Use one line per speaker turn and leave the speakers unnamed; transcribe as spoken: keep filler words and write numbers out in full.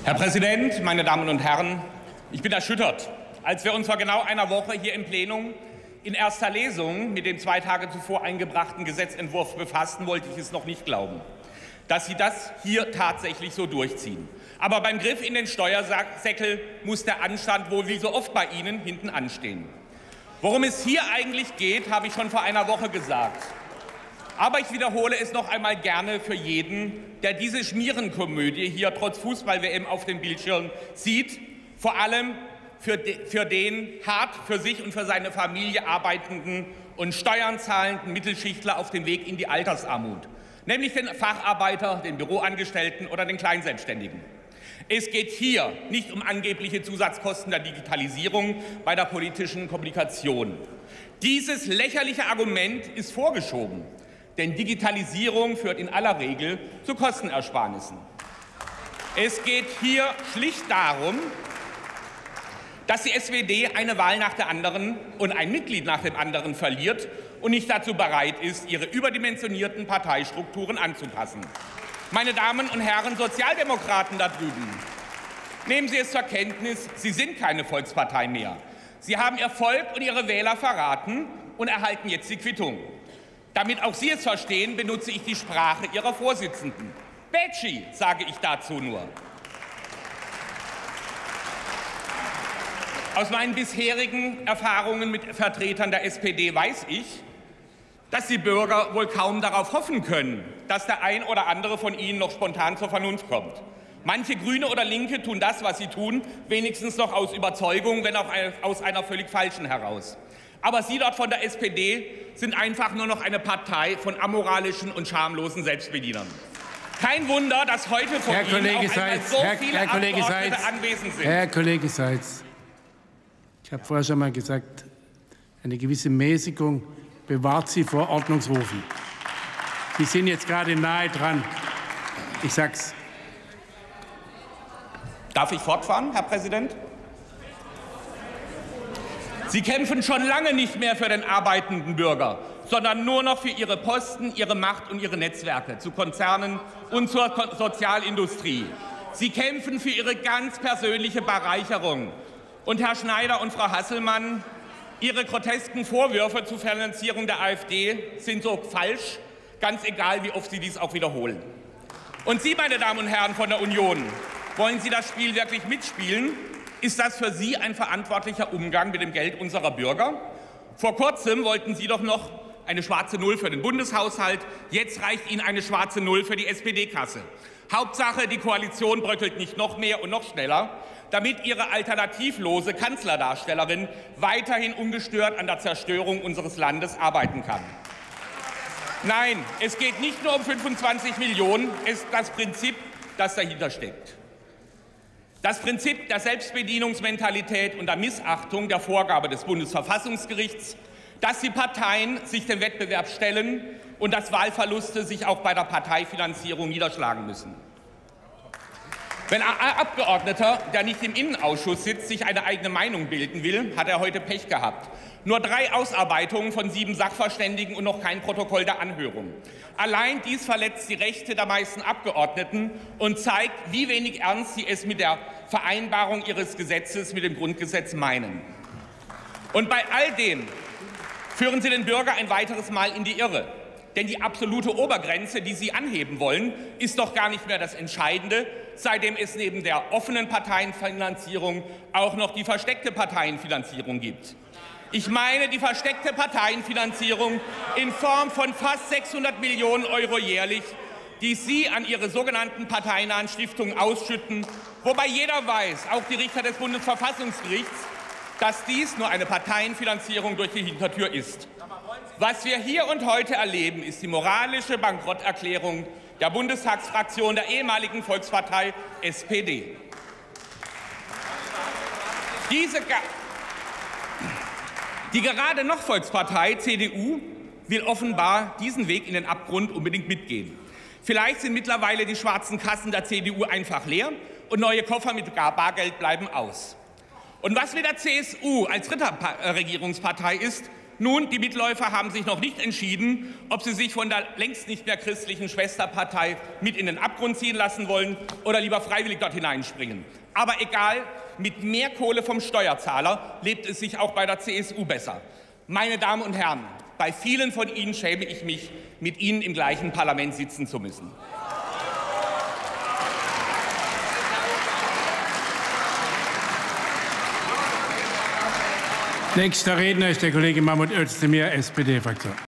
Herr Präsident, meine Damen und Herren! Ich bin erschüttert. Als wir uns vor genau einer Woche hier im Plenum in erster Lesung mit dem zwei Tage zuvor eingebrachten Gesetzentwurf befassten, wollte ich es noch nicht glauben, dass Sie das hier tatsächlich so durchziehen. Aber beim Griff in den Steuersäckel muss der Anstand wohl wie so oft bei Ihnen hinten anstehen. Worum es hier eigentlich geht, habe ich schon vor einer Woche gesagt. Aber ich wiederhole es noch einmal gerne für jeden, der diese Schmierenkomödie hier trotz Fußball-W M auf dem Bildschirm sieht, vor allem für, de, für den hart für sich und für seine Familie arbeitenden und Steuern zahlenden Mittelschichtler auf dem Weg in die Altersarmut, nämlich den Facharbeiter, den Büroangestellten oder den Kleinselbstständigen. Es geht hier nicht um angebliche Zusatzkosten der Digitalisierung bei der politischen Kommunikation. Dieses lächerliche Argument ist vorgeschoben. Denn Digitalisierung führt in aller Regel zu Kostenersparnissen. Es geht hier schlicht darum, dass die S P D eine Wahl nach der anderen und ein Mitglied nach dem anderen verliert und nicht dazu bereit ist, ihre überdimensionierten Parteistrukturen anzupassen. Meine Damen und Herren Sozialdemokraten da drüben, nehmen Sie es zur Kenntnis, Sie sind keine Volkspartei mehr. Sie haben Ihr Volk und Ihre Wähler verraten und erhalten jetzt die Quittung. Damit auch Sie es verstehen, benutze ich die Sprache Ihrer Vorsitzenden. Betschi, sage ich dazu nur. Aus meinen bisherigen Erfahrungen mit Vertretern der S P D weiß ich, dass die Bürger wohl kaum darauf hoffen können, dass der ein oder andere von ihnen noch spontan zur Vernunft kommt. Manche Grüne oder Linke tun das, was sie tun, wenigstens noch aus Überzeugung, wenn auch aus einer völlig falschen heraus. Aber Sie dort von der S P D sind einfach nur noch eine Partei von amoralischen und schamlosen Selbstbedienern. Kein Wunder, dass heute von
Herr
Ihnen
Kollege
auch
Seitz,
so
Herr,
viele
Herr Kollege
Abgeordnete
Seitz,
anwesend sind.
Herr Kollege Seitz, ich habe vorher schon mal gesagt, eine gewisse Mäßigung bewahrt Sie vor Ordnungsrufen. Sie sind jetzt gerade nahe dran. Ich sag's.
Darf ich fortfahren, Herr Präsident? Sie kämpfen schon lange nicht mehr für den arbeitenden Bürger, sondern nur noch für Ihre Posten, Ihre Macht und Ihre Netzwerke zu Konzernen und zur Sozialindustrie. Sie kämpfen für Ihre ganz persönliche Bereicherung. Und Herr Schneider und Frau Hasselmann, Ihre grotesken Vorwürfe zur Finanzierung der AfD sind so falsch, ganz egal, wie oft Sie dies auch wiederholen. Und Sie, meine Damen und Herren von der Union, wollen Sie das Spiel wirklich mitspielen? Ist das für Sie ein verantwortlicher Umgang mit dem Geld unserer Bürger? Vor kurzem wollten Sie doch noch eine schwarze Null für den Bundeshaushalt. Jetzt reicht Ihnen eine schwarze Null für die S P D-Kasse. Hauptsache, die Koalition bröckelt nicht noch mehr und noch schneller, damit ihre alternativlose Kanzlerdarstellerin weiterhin ungestört an der Zerstörung unseres Landes arbeiten kann. Nein, es geht nicht nur um fünfundzwanzig Millionen, es ist das Prinzip, das dahinter steckt. Das Prinzip der Selbstbedienungsmentalität und der Missachtung der Vorgabe des Bundesverfassungsgerichts, dass die Parteien sich dem Wettbewerb stellen und dass Wahlverluste sich auch bei der Parteifinanzierung niederschlagen müssen. Wenn ein Abgeordneter, der nicht im Innenausschuss sitzt, sich eine eigene Meinung bilden will, hat er heute Pech gehabt. Nur drei Ausarbeitungen von sieben Sachverständigen und noch kein Protokoll der Anhörung. Allein dies verletzt die Rechte der meisten Abgeordneten und zeigt, wie wenig ernst sie es mit der Vereinbarung ihres Gesetzes mit dem Grundgesetz meinen. Und bei all dem führen Sie den Bürger ein weiteres Mal in die Irre. Denn die absolute Obergrenze, die Sie anheben wollen, ist doch gar nicht mehr das Entscheidende, seitdem es neben der offenen Parteienfinanzierung auch noch die versteckte Parteienfinanzierung gibt. Ich meine die versteckte Parteienfinanzierung in Form von fast sechshundert Millionen Euro jährlich, die Sie an Ihre sogenannten parteinahen Stiftungen ausschütten, wobei jeder weiß, auch die Richter des Bundesverfassungsgerichts, dass dies nur eine Parteienfinanzierung durch die Hintertür ist. Was wir hier und heute erleben, ist die moralische Bankrotterklärung der Bundestagsfraktion der ehemaligen Volkspartei S P D. Diese Die gerade noch Volkspartei C D U will offenbar diesen Weg in den Abgrund unbedingt mitgehen. Vielleicht sind mittlerweile die schwarzen Kassen der C D U einfach leer und neue Koffer mit Bargeld bleiben aus. Und was mit der C S U als dritter Regierungspartei ist, Nun, die Mitläufer haben sich noch nicht entschieden, ob sie sich von der längst nicht mehr christlichen Schwesterpartei mit in den Abgrund ziehen lassen wollen oder lieber freiwillig dort hineinspringen. Aber egal, mit mehr Kohle vom Steuerzahler lebt es sich auch bei der C S U besser. Meine Damen und Herren, bei vielen von Ihnen schäme ich mich, mit Ihnen im gleichen Parlament sitzen zu müssen.
Nächster Redner ist der Kollege Mahmoud Özdemir, S P D-Fraktion.